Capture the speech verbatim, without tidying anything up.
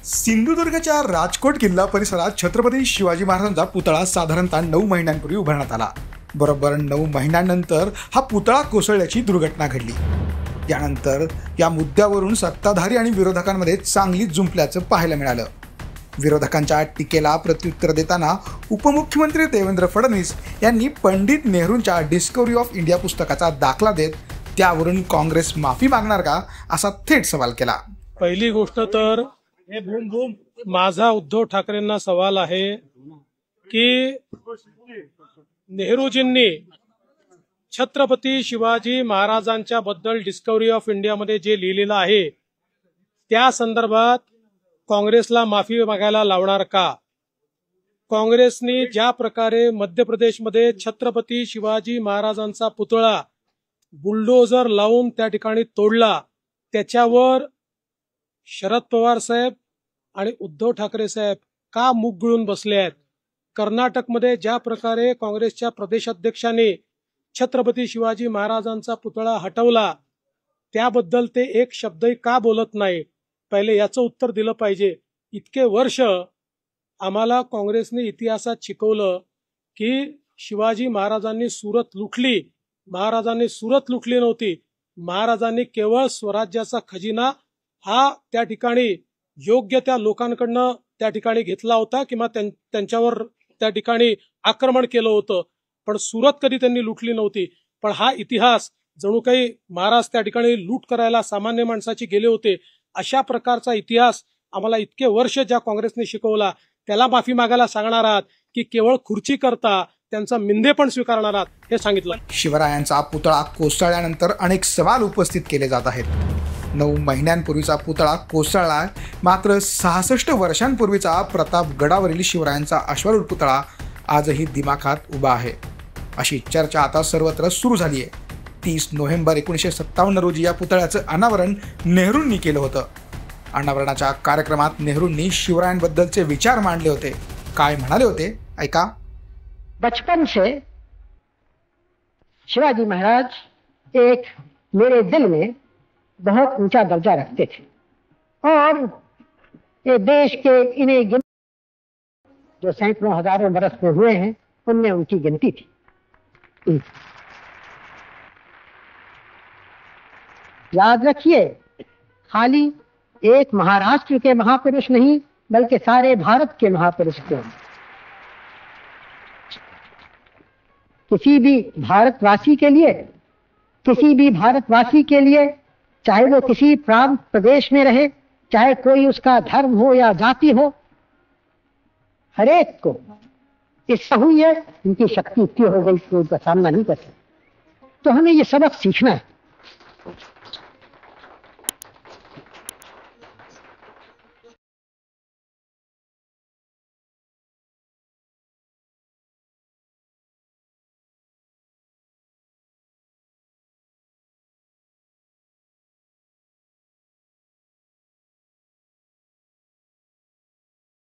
सिंधुदुर्गच्या राजकोट किल्ला परिसरात छत्रपती शिवाजी महाराजांचा पुतळा साधारणतः नऊ महिन्यांपूर्वी उभारण्यात आला. बरोबर नऊ महिन्यानंतर हा पुतळा कोसळल्याची दुर्घटना घडली. त्यानंतर या मुद्द्यावरून सत्ताधारी आणि विरोधकांमध्ये चांगली जुंपल्याचं पाहायला मिळालं. विरोधकांच्या टीकेला प्रत्युत्तर देताना उपमुख्यमंत्री देवेंद्र फडणवीस यांनी पंडित नेहरूंच्या डिस्कवरी ऑफ इंडिया पुस्तकाचा दाखला देत त्यावरून काँग्रेस माफी मागणार का असा थेट सवाल केला. पहिली गोष्ट तर माझा उद्धव ठाकरेंना सवाल आहे की नेहरूजींनी छत्रपती शिवाजी महाराजांच्या बद्दल डिस्कवरी ऑफ इंडिया मध्ये जे लिहिलेलं आहे त्या संदर्भात काँग्रेसला माफी मागायला लावणार का? काँग्रेसने ज्या प्रकारे मध्य प्रदेशमध्ये छत्रपती शिवाजी महाराजांचा पुतळा बुलडोजर लावून त्या ठिकाणी तोडला, त्याच्यावर शरद पवार साहेब आणि उद्धव ठाकरे साहेब का मुग गिळून बसले आहेत? कर्नाटकमध्ये ज्या प्रकारे काँग्रेसच्या प्रदेशाध्यक्षांनी छत्रपती शिवाजी महाराजांचा पुतळा हटवला त्याबद्दल ते एक शब्दही का बोलत नाही? पहिले याचं उत्तर दिलं पाहिजे. इतके वर्ष आम्हाला काँग्रेसने इतिहासात शिकवलं की शिवाजी महाराजांनी सुरत लुटली. महाराजांनी सुरत लुटली नव्हती. महाराजांनी केवळ स्वराज्याचा खजिना हा त्या ठिकाणी योग्य त्या लोकांकडनं त्या ठिकाणी घेतला होता किंवा त्यांच्यावर त्या ठिकाणी आक्रमण केलं होतं, पण सुरत कधी त्यांनी लुटली नव्हती. पण हा इतिहास जणू काही महाराज त्या ठिकाणी लूट करायला सामान्य माणसाची गेले होते. अशा प्रकारचा इतिहास आम्हाला इतके वर्ष ज्या काँग्रेसने शिकवला त्याला माफी मागायला सांगणार आहात की केवळ खुर्ची करता त्यांचा मिंधे पण स्वीकारणार आहात, हे सांगितलं. शिवरायांचा पुतळा कोसळल्यानंतर अनेक सवाल उपस्थित केले जात आहेत. नऊ महिन्यांपूर्वीचा पुतळा कोसळला, मात्र सहासष्ट वर्षांपूर्वीचा प्रतापगडावरील शिवरायांचा अश्वारूढ पुतळा आजही दिमाखात उभा आहे. अशी चर्चा आता सर्वत्र सुरू झाली आहे. तीस नोव्हेंबर एकोणीसशे सत्तावन्न रोजी या पुतळ्याचं अनावरण नेहरूंनी केलं होतं. अनावरणाच्या कार्यक्रमात नेहरूंनी शिवरायांबद्दलचे विचार मांडले होते. काय म्हणाले होते ऐका. बचपन से शिवाजी महाराज एक मेरे दिल में बहुत ऊंचा दर्जा रखते थे और ये देश के इन्हें गिन जो सैकड़ों हजारों बरस में हुए हैं उनमें उनकी गिनती थी. याद रखिए, खाली एक महाराष्ट्र के महापुरुष नहीं बल्कि सारे भारत के महापुरुष थे. किसी भी भारतवासी के लिए किसी भी भारतवासी के लिए चाहे वो किसी प्रांत प्रदेश में रहे, चाहे कोई उसका धर्म हो या जाति हो, हरेक को इससे हुई है उनकी शक्ति इतनी हो गई कि उनका सामना नहीं कर सकते. तो हमें ये सबक सीखना है.